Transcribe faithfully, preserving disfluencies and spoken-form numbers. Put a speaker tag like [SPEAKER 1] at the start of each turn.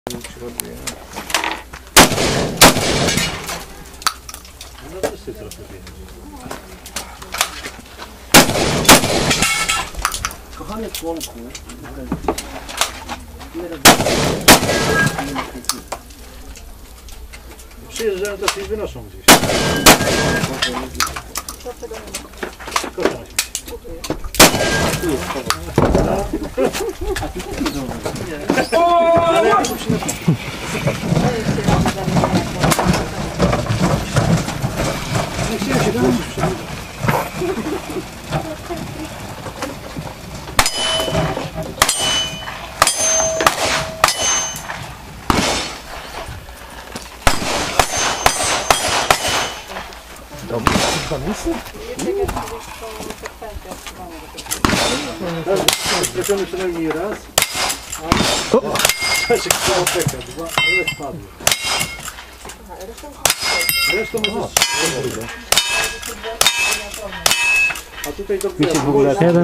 [SPEAKER 1] Przyładujemy.
[SPEAKER 2] No wszyscy trochę więcej.
[SPEAKER 3] Kochany członku,
[SPEAKER 2] Przyjeżdżają to i wynoszą gdzieś. Kosza na śmieci. Ale jak to się napisze? Nie chciałem się wrócić przy
[SPEAKER 1] Dobrze, chyba misy?
[SPEAKER 2] Trafiony przynajmniej raz. A Czesiek chciał czeka, dwa, ale spadły. Resztą może... A tutaj do
[SPEAKER 1] Mi się w ogóle